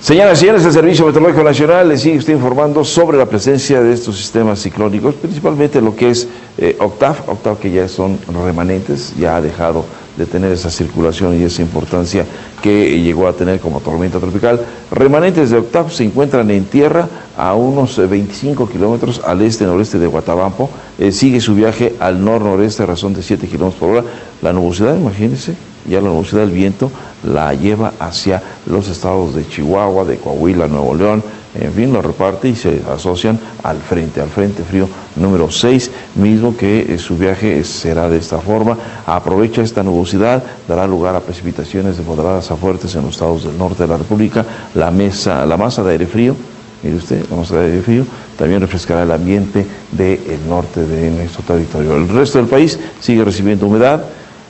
Señoras y señores, el Servicio Meteorológico Nacional le sigue usted informando sobre la presencia de estos sistemas ciclónicos, principalmente lo que es Octav, que ya son remanentes, ya ha dejado de tener esa circulación y esa importancia que llegó a tener como tormenta tropical. Remanentes de Octav se encuentran en tierra a unos 25 kilómetros al este-noreste de Guatabampo. Sigue su viaje al nor-noreste a razón de 7 kilómetros por hora. La nubosidad, imagínense, ya la nubosidad del viento la lleva hacia los estados de Chihuahua, de Coahuila, Nuevo León, en fin, lo reparte y se asocian al frente frío número 6, mismo que su viaje será de esta forma. Aprovecha esta nubosidad, dará lugar a precipitaciones de moderadas a fuertes en los estados del norte de la República. La masa de aire frío, mire usted, la masa de aire frío también refrescará el ambiente del norte de nuestro territorio. El resto del país sigue recibiendo humedad.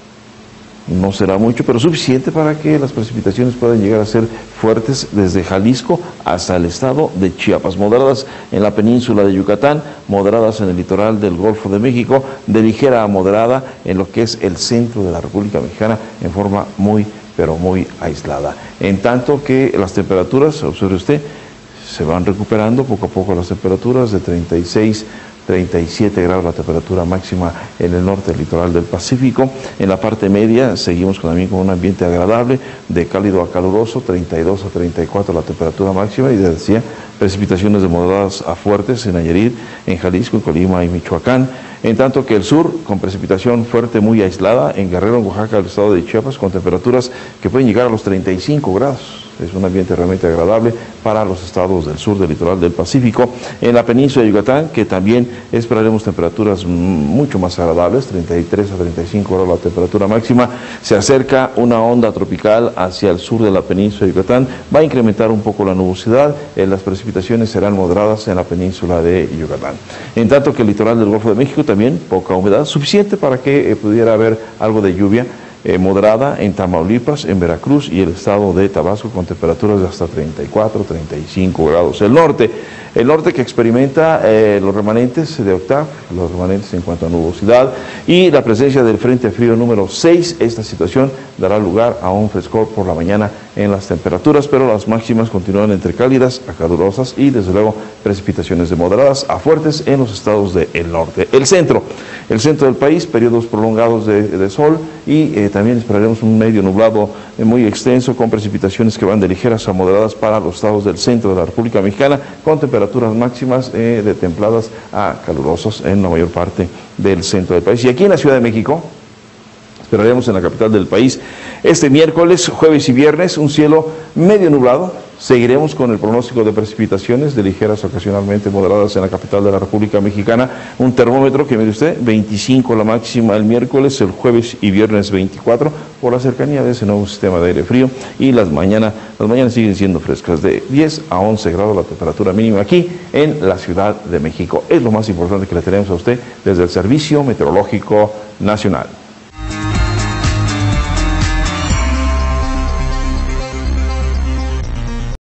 No será mucho, pero suficiente para que las precipitaciones puedan llegar a ser fuertes desde Jalisco hasta el estado de Chiapas. Moderadas en la península de Yucatán, moderadas en el litoral del Golfo de México, de ligera a moderada en lo que es el centro de la República Mexicana en forma muy, pero muy aislada. En tanto que las temperaturas, observe usted, se van recuperando poco a poco las temperaturas de 37 grados la temperatura máxima en el norte del litoral del Pacífico. En la parte media seguimos también con un ambiente agradable, de cálido a caluroso, 32 a 34 la temperatura máxima, y decía, precipitaciones de moderadas a fuertes en Nayarit, en Jalisco, en Colima y Michoacán. En tanto que el sur, con precipitación fuerte muy aislada, en Guerrero, en Oaxaca, el estado de Chiapas, con temperaturas que pueden llegar a los 35 grados. Es un ambiente realmente agradable para los estados del sur del litoral del Pacífico. En la península de Yucatán, que también esperaremos temperaturas mucho más agradables, 33 a 35 grados la temperatura máxima. Se acerca una onda tropical hacia el sur de la península de Yucatán. Va a incrementar un poco la nubosidad. Las precipitaciones serán moderadas en la península de Yucatán. En tanto que el litoral del Golfo de México también poca humedad, suficiente para que pudiera haber algo de lluvia. Moderada en Tamaulipas, en Veracruz y el estado de Tabasco, con temperaturas de hasta 34, 35 grados. El norte que experimenta los remanentes de Octav, los remanentes en cuanto a nubosidad y la presencia del frente frío número 6, esta situación dará lugar a un frescor por la mañana en las temperaturas, pero las máximas continúan entre cálidas a calurosas y desde luego precipitaciones de moderadas a fuertes en los estados del norte. El centro del país, periodos prolongados de sol y también esperaremos un medio nublado muy extenso con precipitaciones que van de ligeras a moderadas para los estados del centro de la República Mexicana, con temperaturas máximas de templadas a calurosas en la mayor parte del centro del país. Y aquí en la Ciudad de México, esperaremos en la capital del país este miércoles, jueves y viernes, un cielo medio nublado. Seguiremos con el pronóstico de precipitaciones de ligeras, ocasionalmente moderadas en la capital de la República Mexicana. Un termómetro que, mire usted, 25 la máxima el miércoles, el jueves y viernes 24, por la cercanía de ese nuevo sistema de aire frío. Y las mañanas siguen siendo frescas, de 10 a 11 grados la temperatura mínima aquí en la Ciudad de México. Es lo más importante que le tenemos a usted desde el Servicio Meteorológico Nacional.